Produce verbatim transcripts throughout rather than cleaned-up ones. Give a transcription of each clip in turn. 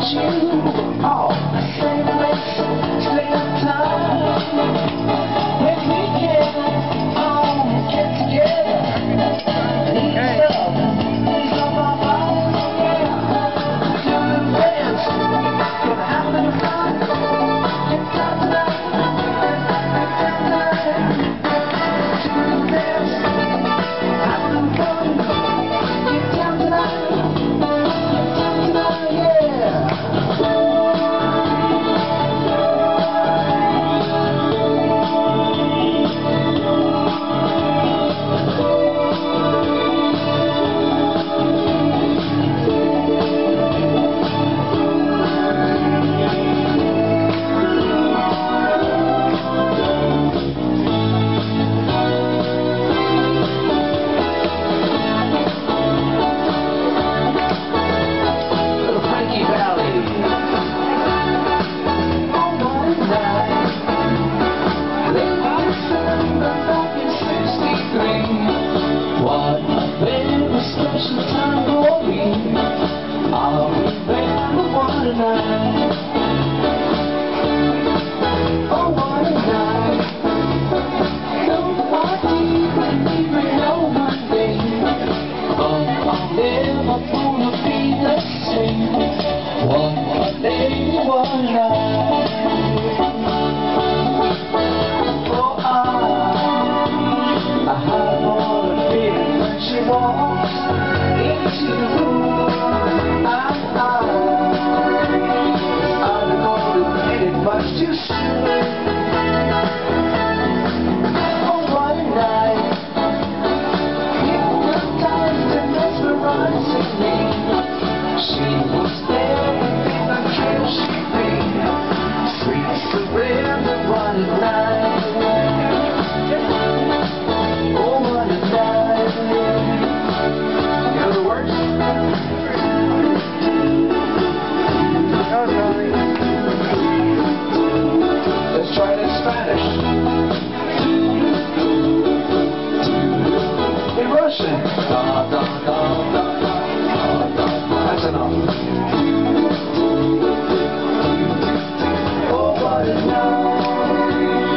you all say let's stay on time when we can all get together and ease up, ease up our minds, yeah. Doing dance, gonna have a little fun. It's time tonight, it's time tonight. Doing dance, have a little fun. It's time tonight, it's time tonight, yeah. Special time for me. I'll remember what a night. Oh, what a night. No party, even no Monday. But I'll never wanna be the same. What a day, what a night. Oh, I, I have all the feeling when she walks into the room. I, I, I'm gonna get it much too soon. Oh, what a night. Hypnotized and mesmerizing me. She was there in the trail she made. Sweet surrender, what a night. Oh, what a night. You know the words? Let's try it in Spanish. In Russian. Da, da, da, da, da, da. That's enough. Oh, what a night.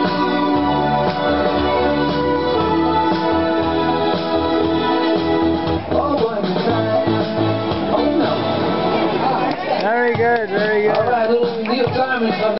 Oh, what a night. Oh, no. Very good, very good. All right, little Neil Diamond.